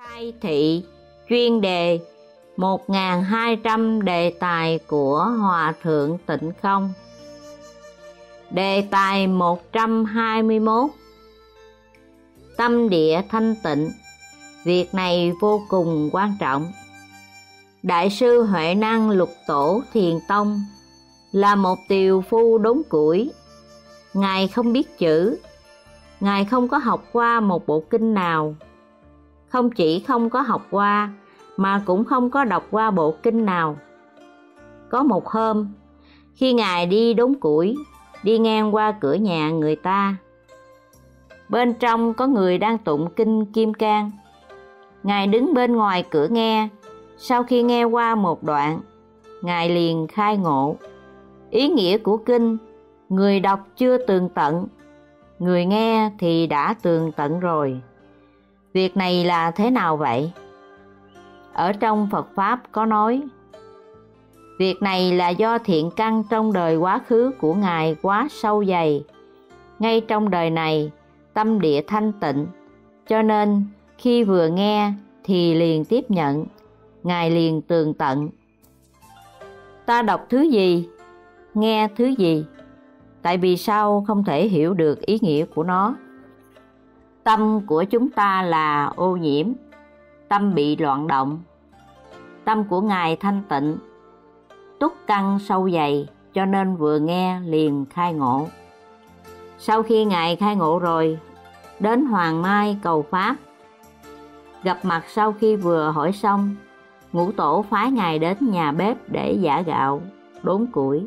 Khai thị chuyên đề 1200 đề tài của Hòa Thượng Tịnh Không. Đề tài 121: Tâm địa thanh tịnh, việc này vô cùng quan trọng. Đại sư Huệ Năng Lục Tổ Thiền Tông là một tiều phu đốn củi. Ngài không biết chữ, Ngài không có học qua một bộ kinh nào. Không chỉ không có học qua, mà cũng không có đọc qua bộ kinh nào. Có một hôm, khi Ngài đi đốn củi, đi ngang qua cửa nhà người ta. Bên trong có người đang tụng kinh Kim Cang. Ngài đứng bên ngoài cửa nghe. Sau khi nghe qua một đoạn, Ngài liền khai ngộ. Ý nghĩa của kinh, người đọc chưa tường tận, người nghe thì đã tường tận rồi. Việc này là thế nào vậy? Ở trong Phật Pháp có nói, việc này là do thiện căn trong đời quá khứ của Ngài quá sâu dày. Ngay trong đời này, tâm địa thanh tịnh, cho nên khi vừa nghe thì liền tiếp nhận, Ngài liền tường tận. Ta đọc thứ gì, nghe thứ gì, tại vì sao không thể hiểu được ý nghĩa của nó? Tâm của chúng ta là ô nhiễm, tâm bị loạn động. Tâm của Ngài thanh tịnh, túc căn sâu dày, cho nên vừa nghe liền khai ngộ. Sau khi Ngài khai ngộ rồi, đến Hoàng Mai cầu Pháp. Gặp mặt sau khi vừa hỏi xong, Ngũ Tổ phái Ngài đến nhà bếp để giã gạo, đốn củi.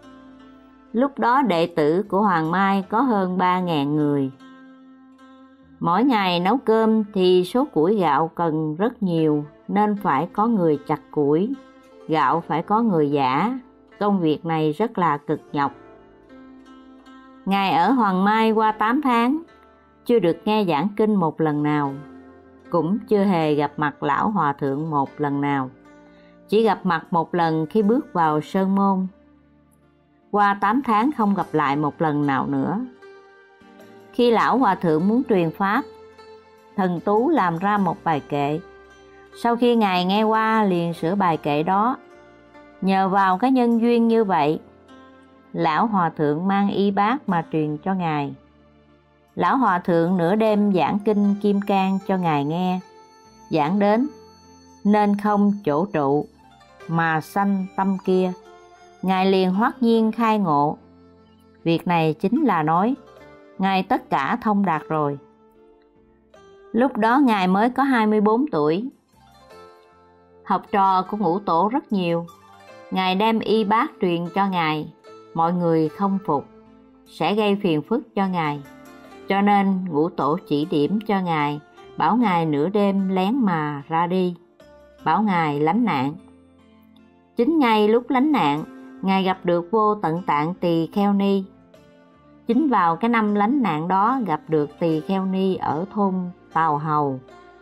Lúc đó đệ tử của Hoàng Mai có hơn 3.000 người. Mỗi ngày nấu cơm thì số củi gạo cần rất nhiều, nên phải có người chặt củi, gạo phải có người giã. Công việc này rất là cực nhọc. Ngài ở Hoàng Mai qua 8 tháng, chưa được nghe giảng kinh một lần nào, cũng chưa hề gặp mặt lão hòa thượng một lần nào, chỉ gặp mặt một lần khi bước vào sơn môn. Qua 8 tháng không gặp lại một lần nào nữa. Khi lão hòa thượng muốn truyền pháp, Thần Tú làm ra một bài kệ. Sau khi Ngài nghe qua liền sửa bài kệ đó. Nhờ vào cái nhân duyên như vậy, lão hòa thượng mang y bát mà truyền cho Ngài. Lão hòa thượng nửa đêm giảng kinh Kim Cang cho Ngài nghe. Giảng đến nên không chỗ trụ mà sanh tâm kia, Ngài liền hoát nhiên khai ngộ. Việc này chính là nói Ngài tất cả thông đạt rồi. Lúc đó Ngài mới có 24 tuổi. Học trò của Ngũ Tổ rất nhiều. Ngài đem y bát truyền cho Ngài. Mọi người không phục, sẽ gây phiền phức cho Ngài. Cho nên Ngũ Tổ chỉ điểm cho Ngài, bảo Ngài nửa đêm lén mà ra đi, bảo Ngài lánh nạn. Chính ngay lúc lánh nạn, Ngài gặp được Vô Tận Tạng Tỳ Kheo Ni. Chính vào cái năm lánh nạn đó gặp được Tỳ Kheo Ni ở thôn Tào Hầu.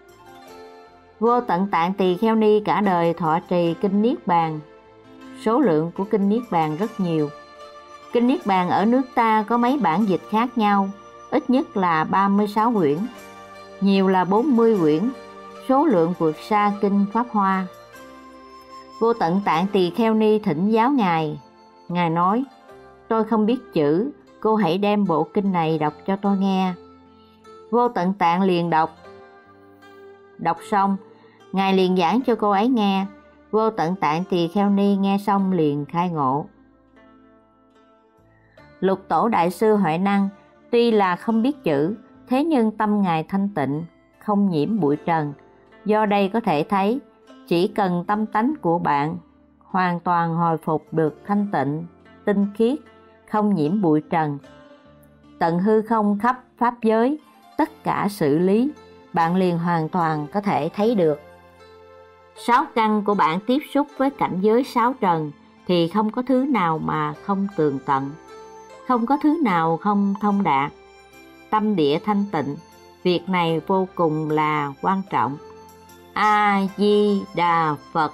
Vô Tận Tạng Tỳ Kheo Ni cả đời thọ trì kinh Niết Bàn. Số lượng của kinh Niết Bàn rất nhiều. Kinh Niết Bàn ở nước ta có mấy bản dịch khác nhau, ít nhất là 36 quyển, nhiều là 40 quyển, số lượng vượt xa kinh Pháp Hoa. Vô Tận Tạng Tỳ Kheo Ni thỉnh giáo Ngài. Ngài nói, tôi không biết chữ, cô hãy đem bộ kinh này đọc cho tôi nghe. Vô Tận Tạng liền đọc. Đọc xong, Ngài liền giảng cho cô ấy nghe. Vô Tận Tạng Tỳ Kheo Ni nghe xong liền khai ngộ. Lục Tổ Đại sư Huệ Năng tuy là không biết chữ, thế nhưng tâm Ngài thanh tịnh, không nhiễm bụi trần. Do đây có thể thấy, chỉ cần tâm tánh của bạn hoàn toàn hồi phục được thanh tịnh, tinh khiết, không nhiễm bụi trần, tận hư không khắp pháp giới, tất cả sự lý, bạn liền hoàn toàn có thể thấy được. 6 căn của bạn tiếp xúc với cảnh giới 6 trần thì không có thứ nào mà không tường tận, không có thứ nào không thông đạt. Tâm địa thanh tịnh, việc này vô cùng là quan trọng. A Di Đà Phật.